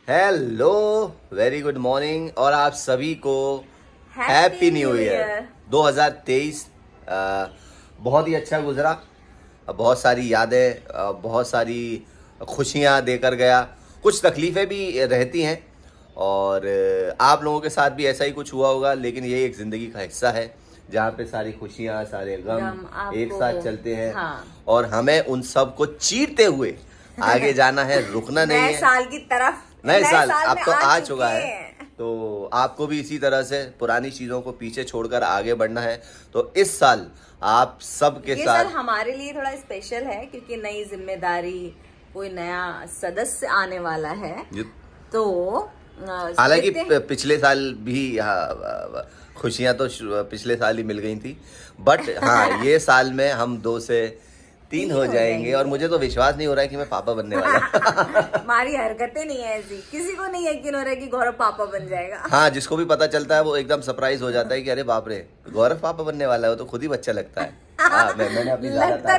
Hello, very good morning और आप सभी को हैप्पी न्यू ईयर 2023। बहुत ही अच्छा गुजरा, बहुत सारी यादें, बहुत सारी खुशियां देकर गया। कुछ तकलीफें भी रहती हैं और आप लोगों के साथ भी ऐसा ही कुछ हुआ होगा, लेकिन ये एक जिंदगी का हिस्सा है जहाँ पे सारी खुशियां, सारे गम एक साथ चलते हैं। हाँ। और हमें उन सब को चीरते हुए आगे जाना है, रुकना नहीं है। नए साल की तरफ, नए साल अब तो आ चुका है, तो आपको भी इसी तरह से पुरानी चीजों को पीछे छोड़कर आगे बढ़ना है। तो इस साल आप सब के साथ, साल हमारे लिए थोड़ा स्पेशल है क्योंकि नई जिम्मेदारी, कोई नया सदस्य आने वाला है। तो हालांकि पिछले साल भी खुशियां तो पिछले साल ही मिल गई थी, बट हाँ ये साल में हम 2 से 3 हो जाएंगे और मुझे तो विश्वास नहीं हो रहा है कि मैं पापा बनने वाला। हमारी हरकतें नहीं है ऐसी, किसी को नहीं यकीन हो रहा है कि गौरव पापा बन जाएगा। हाँ, जिसको भी पता चलता है वो एकदम सरप्राइज हो जाता है कि अरे बाप रे, गौरव पापा बनने वाला है, वो तो खुद ही बच्चा लगता है। हाँ, मैंने अपनी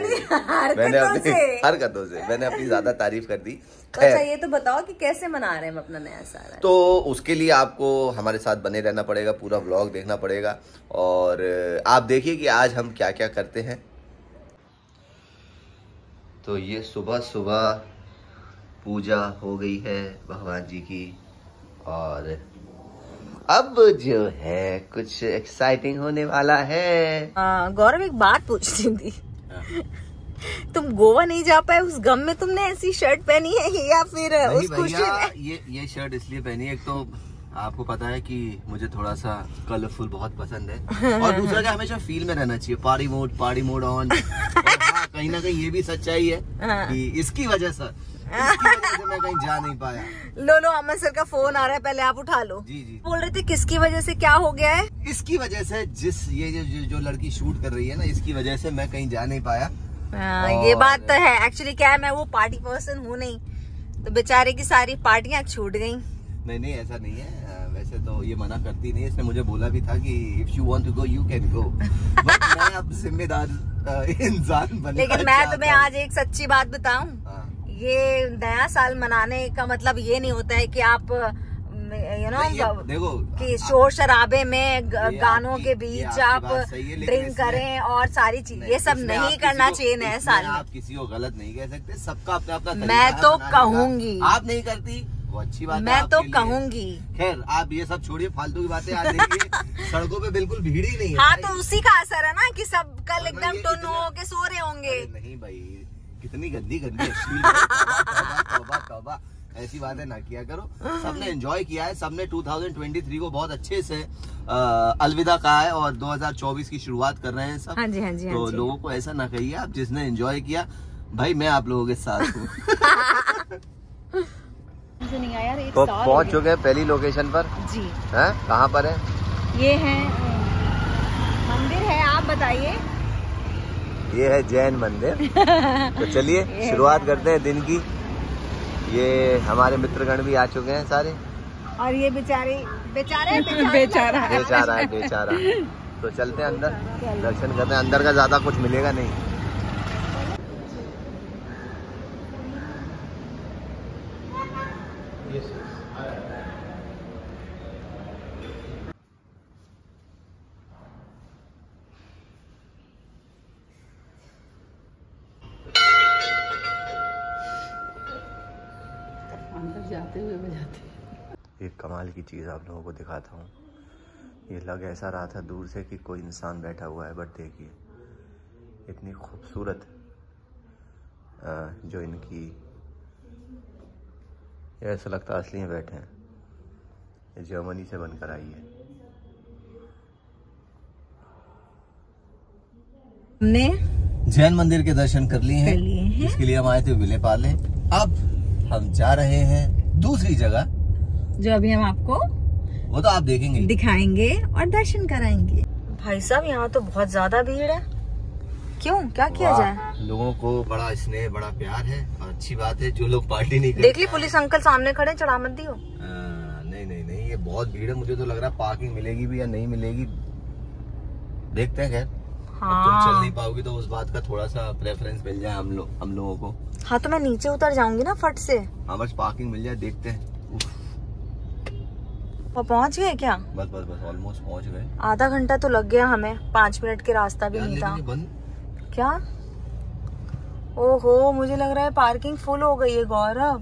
ज्यादा तारीफ कर दी। तो अच्छा, ये तो बताओ कि कैसे मना रहे हैं हम अपना नया साल? तो उसके लिए आपको हमारे साथ बने रहना पड़ेगा, पूरा व्लॉग देखना पड़ेगा और आप देखिए कि आज हम क्या क्या करते हैं। तो ये सुबह सुबह पूजा हो गई है भगवान जी की और अब जो है कुछ एक्साइटिंग होने वाला है। गौरव, एक बात पूछनी थी। तुम गोवा नहीं जा पाए, उस गम में तुमने ऐसी शर्ट पहनी है या फिर उस खुशी में? ये शर्ट इसलिए पहनी है, एक तो आपको पता है कि मुझे थोड़ा सा कलरफुल बहुत पसंद है और दूसरा क्या, हमेशा फील में रहना चाहिए, पार्टी मोड ऑन। कहीं ना कहीं ये भी सच्चाई है कि इसकी वजह से मैं कहीं जा नहीं पाया। लो अमन सर का फोन आ रहा है, पहले आप उठा लो। जी। बोल रहे थे किसकी वजह से, क्या हो गया है? इसकी वजह से, जो लड़की शूट कर रही है ना, इसकी वजह से मैं कहीं जा नहीं पाया। ये बात तो है। एक्चुअली क्या है, मैं वो पार्टी पर्सन हूँ नहीं, तो बेचारे की सारी पार्टियां छूट गई। नहीं, ऐसा नहीं है। वैसे तो ये मना करती नहीं, इसने मुझे बोला भी था कि if you want to go you can go, but मैं अब जिम्मेदार इंसान बनना। लेकिन मैं तुम्हें आज एक सच्ची बात बताऊं, ये नया साल मनाने का मतलब ये नहीं होता है कि आप देखो कि शोर शराबे में गानों के बीच आप ड्रिंक करें और सारी चीज, ये सब नहीं करना चाहिए नए साल में। आप किसी को गलत नहीं कह सकते, सबका अपना अपना। मैं तो कहूंगी, आप नहीं करती वो अच्छी बात है, मैं तो कहूंगी। खैर, आप ये सब छोड़िए, फालतू की बातें। आज देखिए सड़कों पे बिल्कुल भीड़ ही नहीं है। हाँ, तो उसी का असर है ना कि सब कल एकदम टोनो होके सो रहे होंगे। नहीं भाई, कितनी गंदी तौबा, ऐसी बातें ना किया करो। सबने एंजॉय किया है, सबने 2023 को बहुत अच्छे से अलविदा कहा है और 2024 की शुरुआत कर रहे हैं सब। हाँ जी। तो लोगों को ऐसा ना कहिए आप, जिसने एंजॉय किया भाई, मैं आप लोगों के साथ हूँ। नहीं आया, तो पहुंच चुके हैं पहली लोकेशन पर जी। हैं? कहाँ पर है? ये है मंदिर है, आप बताइए। ये है जैन मंदिर। तो चलिए शुरुआत करते हैं दिन की। ये हमारे मित्रगण भी आ चुके हैं सारे और ये बेचारा है। तो चलते हैं अंदर, दर्शन करते हैं। अंदर का ज्यादा कुछ मिलेगा नहीं। जाते हुए बजाते। एक कमाल की चीज़ आप लोगों को दिखाता हूँ। ये लग ऐसा रहा था दूर से कि कोई इंसान बैठा हुआ है, बट देखिए इतनी खूबसूरत जो इनकी, ऐसा लगता है असली में बैठे हैं। ये जर्मनी से बनकर आई है। हमने जैन मंदिर के दर्शन कर लिए हैं, जिसके लिए हम आए थे विले पार्ले। अब हम जा रहे हैं दूसरी जगह, जो अभी हम आपको वो तो आप देखेंगे, दिखाएंगे और दर्शन कराएंगे। भाई साहब, यहाँ तो बहुत ज्यादा भीड़ है। क्यों, क्या किया जाए? लोगों को बड़ा स्नेह, बड़ा प्यार है और अच्छी बात है। जो लोग पार्टी नहीं करते, देख ली पुलिस अंकल सामने खड़े, चढ़ा मत दियो। नहीं, ये बहुत भीड़ है। मुझे तो लग रहा है पार्किंग मिलेगी भी या नहीं मिलेगी, देखते हैं। खैर, हाँ। तुम चल नहीं पाओगी तो उस बात का थोड़ा सा प्रेफरेंस मिल जाए हम लोगों को। हाँ, तो मैं नीचे उतर जाऊंगी ना फट से। हाँ, बस पार्किंग मिल जाए, देखते हैं। पहुंच गए क्या? बस बस बस ऑलमोस्ट पहुंच गए। आधा घंटा तो लग गया हमें, 5 मिनट के रास्ता भी नहीं था। क्या? ओहो, मुझे लग रहा है पार्किंग फुल हो गई है गौरव।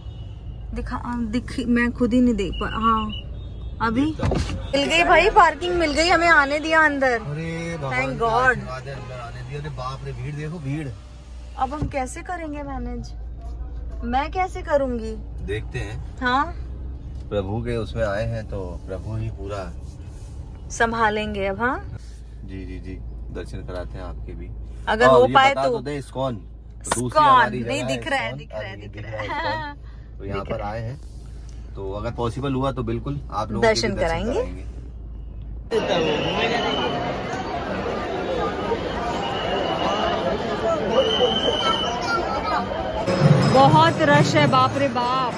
मैं खुद ही नहीं देख पा। हाँ अभी मिल गई भाई, पार्किंग मिल गई, हमें आने दिया अंदर। Thank God. बाप रे, भीड़ देखो, भीड़। अब हम कैसे करेंगे मैनेज? मैं कैसे करूंगी? देखते हैं। हाँ, प्रभु के उसमें आए हैं तो प्रभु ही पूरा संभालेंगे अब। हाँ जी जी जी, दर्शन कराते हैं आपके भी, अगर हो पाए तो। इस्कॉन नहीं दिख रहा है, दिख रहा है। तो यहाँ पर आए हैं, तो अगर पॉसिबल हुआ तो बिल्कुल आप लोग दर्शन कराएंगे। बहुत रश है, बाप रे बाप।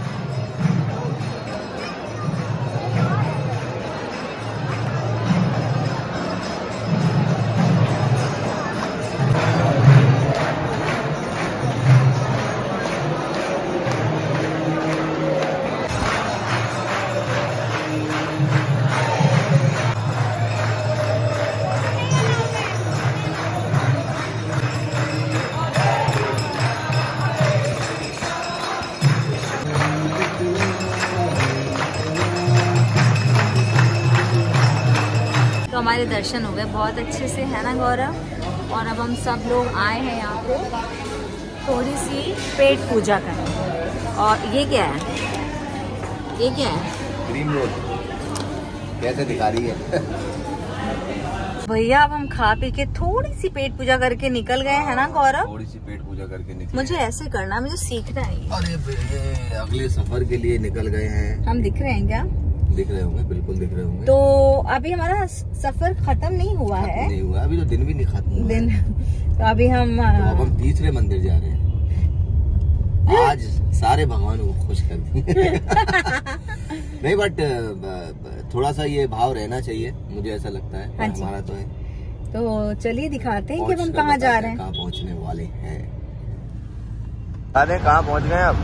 हमारे दर्शन हो गए बहुत अच्छे से, है ना गौरव? और अब हम सब लोग आए हैं यहाँ पे थोड़ी सी पेट पूजा करने। और ये क्या है? ये क्या है? क्रीम रोल कैसे दिखा रही है? भैया अब हम खा पी के थोड़ी सी पेट पूजा करके निकल गए, है ना गौरव? थोड़ी सी पेट पूजा करके निकल। मुझे ऐसे करना, मुझे सीखना है। अरे अगले सफर के लिए निकल गए हैं। हम दिख रहे हैं क्या? दिख रहे होंगे, बिल्कुल दिख रहे होंगे। तो अभी हमारा सफर खत्म नहीं हुआ है। नहीं हुआ अभी, तो दिन भी नहीं खत्म हुआ दिन। तो अभी हम अब हम तीसरे मंदिर जा रहे हैं। आज सारे भगवान को खुश कर दिए। नहीं बट थोड़ा सा ये भाव रहना चाहिए, मुझे ऐसा लगता है। हाँ हमारा तो है। तो चलिए दिखाते हैं कि हम कहाँ जा रहे हैं, कहाँ पहुँचने वाले हैं। कहाँ पहुँच गए अब?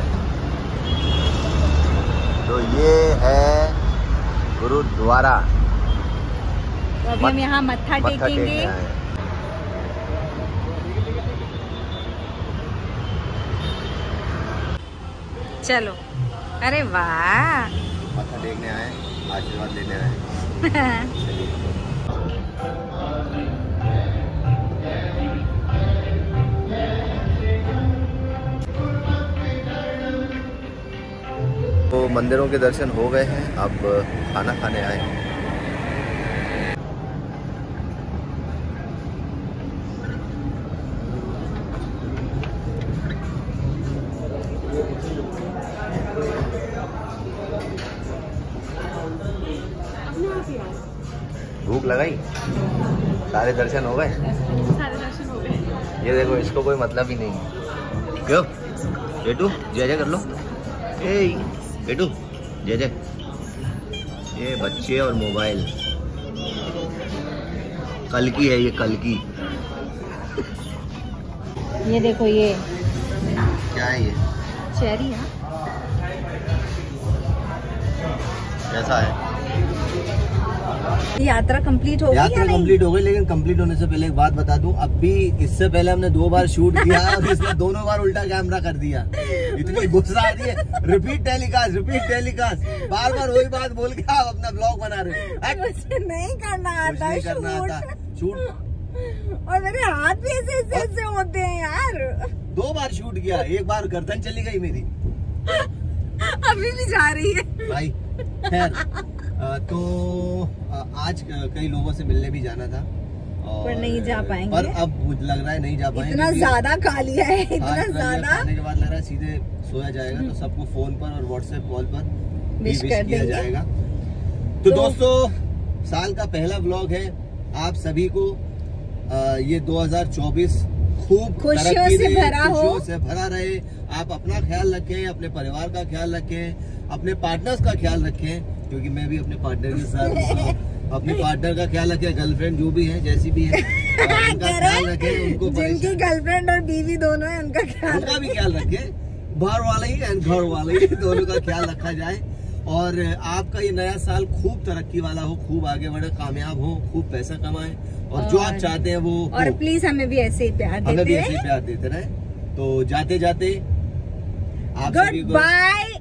तो ये है गुरुद्वारा। तो अभी हम यहाँ मत्था टेकेंगे। चलो, अरे वाह, मत्था टेकने आए, आशीर्वाद लेने आए। तो मंदिरों के दर्शन हो गए हैं, अब खाना खाने आए हैं। भूख लगाई? सारे दर्शन हो गए? सारे दर्शन हो गए। ये देखो, इसको कोई मतलब ही नहीं। क्यों बेटू, जय जय कर लो। ए बेटू, जय जय। ये बच्चे और मोबाइल, कल की है ये, कल की। ये देखो, ये क्या है? ये चेरी है। कैसा है? यात्रा कंप्लीट हो गई? यात्रा कंप्लीट हो गई, लेकिन कंप्लीट होने से पहले एक बात बता दूं, अब भी इससे पहले हमने 2 बार शूट किया और इसने दोनों बार उल्टा कैमरा कर दिया। इतनी गुस्सा आ रही है। रिपीट टेलीकास्ट, बार बार वही बात बोल के आप अपना ब्लॉग बना रहे हो। मुझे नहीं करना आता शूट, और मेरे हाथ भी ऐसे होते हैं यार। 2 बार शूट किया, एक बार गर्दन चली गई मेरी। अभी भी जा रही है भाई। खैर, तो आज कई लोगों से मिलने भी जाना था, पर नहीं जा पाएंगे। पर अब लग रहा है नहीं जा पाएंगे। इतना ज्यादा खा लिया है, इतना ज्यादा खाने के बाद लग रहा है सीधे सोया जाएगा। तो सबको फोन पर और व्हाट्सएप कॉल पर विश किया जाएगा। तो दोस्तों, साल का पहला व्लॉग है। आप सभी को ये 2024 खूब खुशियों से भरा हो, खुशियों से भरा रहे। आप अपना ख्याल रखें, अपने परिवार का ख्याल रखें, अपने पार्टनर्स का ख्याल रखें, क्योंकि मैं भी अपने पार्टनर के साथ अपने पार्टनर का ख्याल रखें। गर्लफ्रेंड जो भी है, जैसी भी है, उनका ख्याल रखें। उनको जिनकी गर्लफ्रेंड और बीवी दोनों है, उनका भी ख्याल रखें। बाहर वाले ही एंड घर वाले ही, दोनों का ख्याल रखा जाए। और आपका ये नया साल खूब तरक्की वाला हो, खूब आगे बढ़े, कामयाब हो, खूब पैसा कमाए और जो आप चाहते हैं वो और प्लीज हमें भी ऐसे ही प्यार देते हमें भी ऐसे ही प्यार देते रहे। तो जाते जाते आप गुड बाय।